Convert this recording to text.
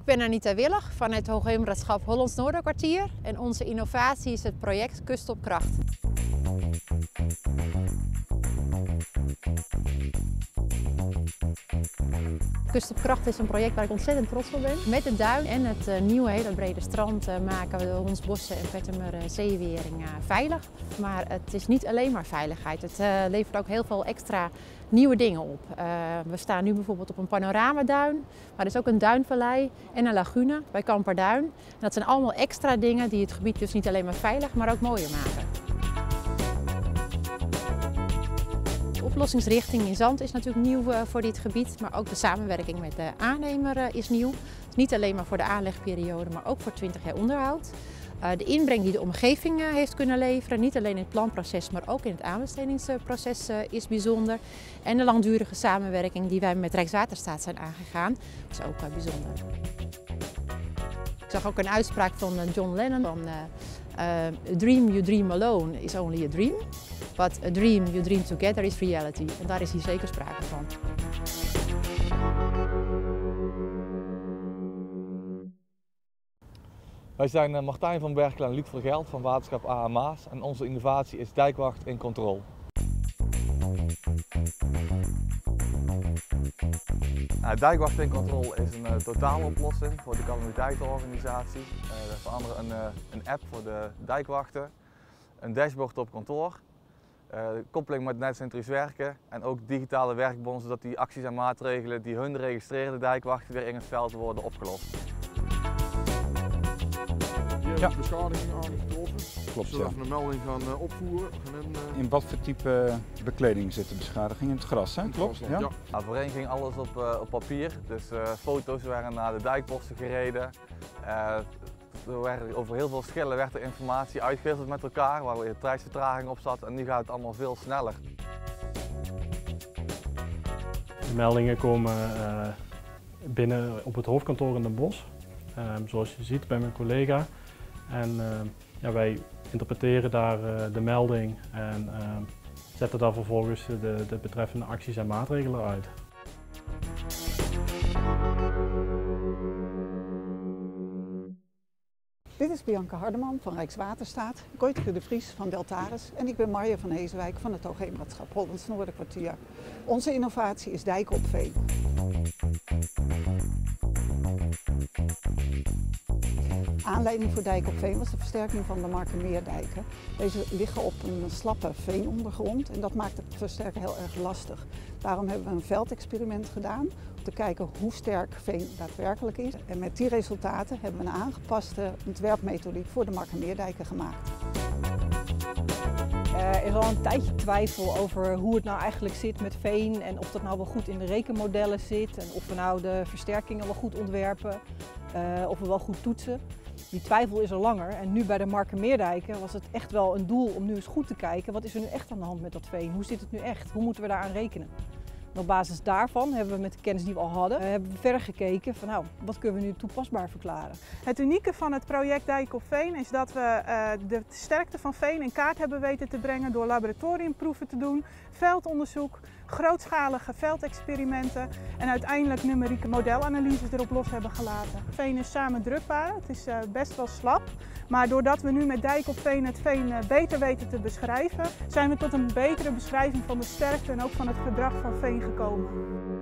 Ik ben Anita Willig van het Hoogheemraadschap Hollands Noorderkwartier en onze innovatie is het project Kust op Kracht. Kust op Kracht is een project waar ik ontzettend trots op ben. Met de duin en het nieuwe hele brede strand maken we ons bossen en Pettemer zeewering veilig. Maar het is niet alleen maar veiligheid. Het levert ook heel veel extra nieuwe dingen op. We staan nu bijvoorbeeld op een panoramaduin, maar er is ook een duinvallei en een lagune bij Kamperduin. En dat zijn allemaal extra dingen die het gebied dus niet alleen maar veilig, maar ook mooier maken. De oplossingsrichting in zand is natuurlijk nieuw voor dit gebied, maar ook de samenwerking met de aannemer is nieuw. Niet alleen maar voor de aanlegperiode, maar ook voor 20 jaar onderhoud. De inbreng die de omgeving heeft kunnen leveren, niet alleen in het planproces, maar ook in het aanbestedingsproces is bijzonder. En de langdurige samenwerking die wij met Rijkswaterstaat zijn aangegaan, is ook bijzonder. Ik zag ook een uitspraak van John Lennon van a dream you dream alone is only a dream, but a dream you dream together is reality. En daar is hier zeker sprake van. Wij zijn Martijn van Berkel en Luc Vergeld van Waterschap A.H. Maas en onze innovatie is Dijkwacht in Control. Dijkwacht in Control is een totaaloplossing voor de calamiteitenorganisatie. We veranderen een app voor de dijkwachten, een dashboard op kantoor, koppeling met netcentrisch werken en ook digitale werkbonnen zodat die acties en maatregelen die hun registreerde dijkwachten weer in het veld worden opgelost. Hier is beschadiging aangetroffen. Klopt, zodat ja. we een melding gaan opvoeren. In wat voor type bekleding zit de beschadiging? In het gras, hè? Klopt? Ja? Ja. Nou, voorheen ging alles op papier, dus foto's werden naar de dijkposten gereden. Over heel veel schillen werd de informatie uitgewisseld met elkaar, waar weer tijdsvertraging op zat en nu gaat het allemaal veel sneller. De meldingen komen binnen op het hoofdkantoor in Den Bosch, zoals je ziet bij mijn collega. En ja, wij interpreteren daar de melding en zetten daar vervolgens de betreffende acties en maatregelen uit. Dit is Bianca Hardeman van Rijkswaterstaat, Koytke de Vries van Deltares en ik ben Marja van Heeswijk van het Hoogheemraadschap Hollands Noorderkwartier. Onze innovatie is dijken op veen. Aanleiding voor dijken op veen was de versterking van de Markermeerdijken. Deze liggen op een slappe veenondergrond en dat maakt het versterken heel erg lastig. Daarom hebben we een veldexperiment gedaan om te kijken hoe sterk veen daadwerkelijk is. En met die resultaten hebben we een aangepaste ontwerpmethodiek voor de Markermeerdijken gemaakt. Er is al een tijdje twijfel over hoe het nou eigenlijk zit met veen en of dat nou wel goed in de rekenmodellen zit en of we nou de versterkingen wel goed ontwerpen, of we wel goed toetsen. Die twijfel is er langer en nu bij de Markermeerdijken was het echt wel een doel om nu eens goed te kijken wat is er nu echt aan de hand met dat veen, hoe zit het nu echt, hoe moeten we daaraan rekenen. En op basis daarvan hebben we met de kennis die we al hadden, hebben we verder gekeken van nou, wat kunnen we nu toepasbaar verklaren. Het unieke van het project Dijk op Veen is dat we de sterkte van veen in kaart hebben weten te brengen door laboratoriumproeven te doen, veldonderzoek, grootschalige veldexperimenten en uiteindelijk numerieke modelanalyses erop los hebben gelaten. Veen is samendrukbaar, het is best wel slap, maar doordat we nu met Dijk op Veen het veen beter weten te beschrijven, zijn we tot een betere beschrijving van de sterkte en ook van het gedrag van veen gekomen.